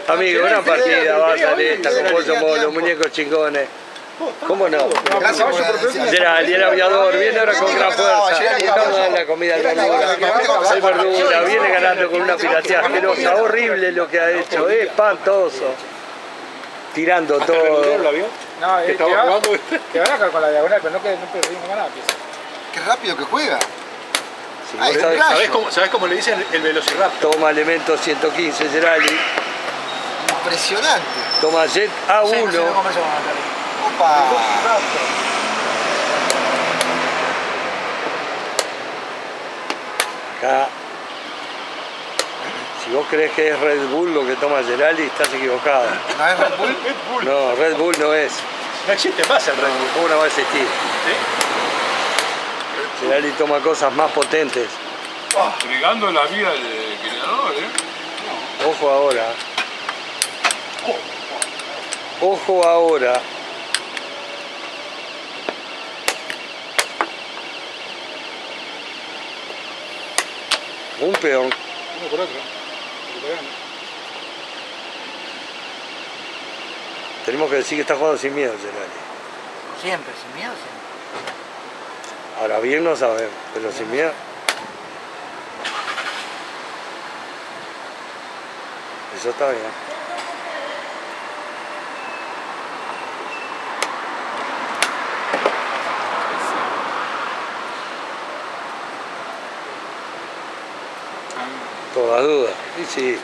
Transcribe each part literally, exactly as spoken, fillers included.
Amigo, una partida va a salir esta, como vos somos los muñecos chingones. ¿Cómo no? Gerali, el aviador, viene ahora con gran fuerza. Vamos a dar la comida al verdura. El verdura viene ganando con una pirateada asquerosa, horrible lo que ha hecho, es espantoso. Tirando todo. No, es que va, que van acá con la diagonal, pero no que no perdimos nada. Qué rápido que juega. Sí, Ay, sabés, ¿Sabés, cómo, ¿Sabés cómo le dicen el velociraptor? toma elemento ciento quince, Gerali. Impresionante. Toma jet A uno. Opa. Acá. Si vos crees que es Red Bull lo que toma Gerali, estás equivocado. ¿No es Red Bull? No, Red Bull no es. No existe más el Red Bull. ¿Cómo no va a existir? ¿Sí? Gerali toma cosas más potentes. Entregando la vida del creador, ¿eh? Ojo ahora. Ojo ahora. Un peón. Uno por otro. Tenemos que decir que está jugando sin miedo, Gerali. Siempre, sin miedo, siempre. Ahora bien no sabemos, pero sin miedo. Eso está bien. Toda duda. Sí, sí.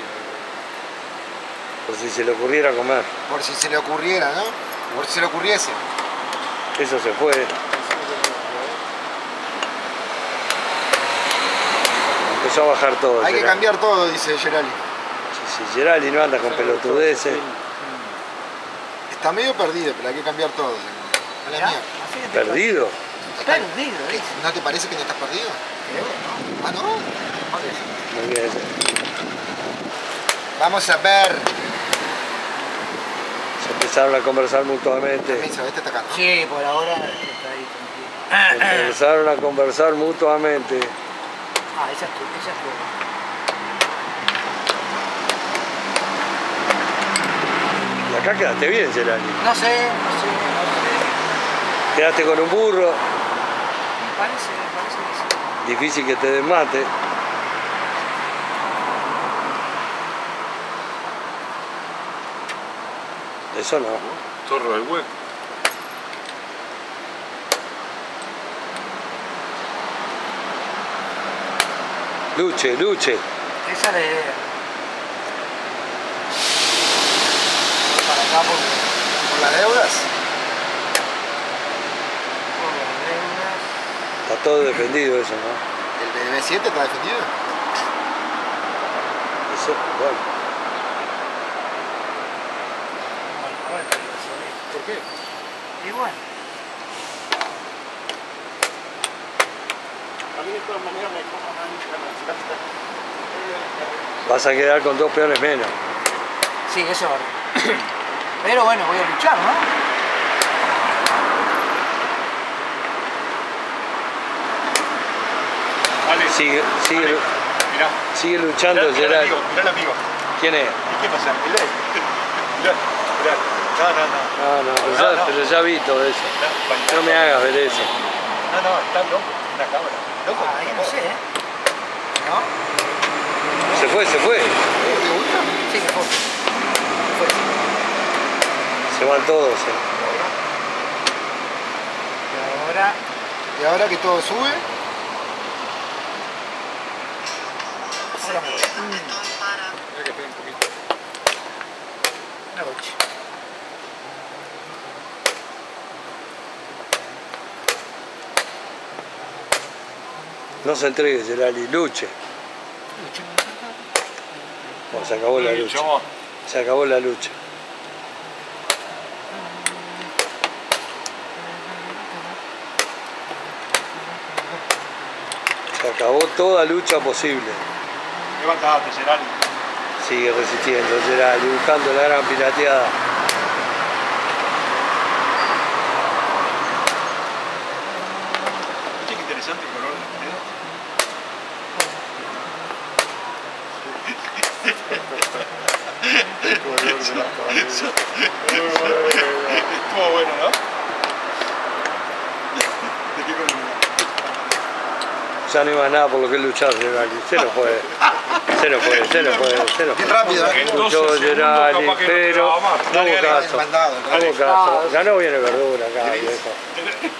Por si se le ocurriera comer. Por si se le ocurriera, ¿no? Por si se le ocurriese. Eso se fue. Empezó a bajar todo. Hay que Gerali. cambiar todo, dice Gerali. Si sí, Gerali no anda con pelotudeces. Está medio perdido, pero hay que cambiar todo. A la Mirá, mierda. así que te Perdido. parece. Perdido, ¿Qué? dice. ¿No te parece que no estás perdido? Creo, ¿no? Ah, ¿no? Muy bien. Vamos a ver. Se empezaron a conversar mutuamente. Permiso, este está acá, ¿no? Sí, por ahora está ahí tranquilo. Empezaron a conversar mutuamente. Ah, esa es tu, esa es tu. Y acá quedaste bien, Gerali. No sé, no sé, no sé. Quedaste con un burro. Me parece, me parece que sí. Difícil que te desmate. Eso no. Zorro del hueco. Luche, luche. Esa es la idea. Para acá porque ¿Por las deudas? por las deudas. Está todo defendido eso, ¿no? ¿El B B siete está defendido? Eso, bueno. Bueno, bueno, eso es. ¿Por qué? Y bueno. A mí de todas maneras me como una Vas a quedar con dos peones menos. Sí, eso es verdad. Pero bueno, voy a luchar, ¿no? Vale. Sigue, sigue, Vale. Mirá. sigue luchando, Mirá, mirá el Gerali. amigo, mirá el amigo. ¿Quién es? ¿Y qué pasa? Mirá, mirá, mirá. No, no, no. No, no, pero, No, ya, no. pero ya vi todo eso. No, No me hagas ver eso. No, no, está loco. Una cámara. Loco. Ah, yo no sé, ¿eh? ¿No? Se fue, se fue. Sí, que fue. Fue. Se van todos. eh. Y ahora. Y ahora que todo sube, Ahora me voy. Mirá que espera un poquito. Me voy. No se entregue, Gerali. Luche. Bueno, se acabó la lucha. Chabón. Se acabó la lucha. Se acabó toda lucha posible. Levantate, Gerali. Sigue resistiendo Gerali, buscando la gran pirateada. ¿Viste qué interesante el color del dedo? Estuvo bueno, ¿no? Ya no iba nada por lo que luchar, Gerali. Se no puede. Se no puede, se no puede, se no Bien puede. rápido, ¿eh? Luchó Gerali, pero no hubo caso. No hubo caso. Ganó bien el Verdura acá, viejo.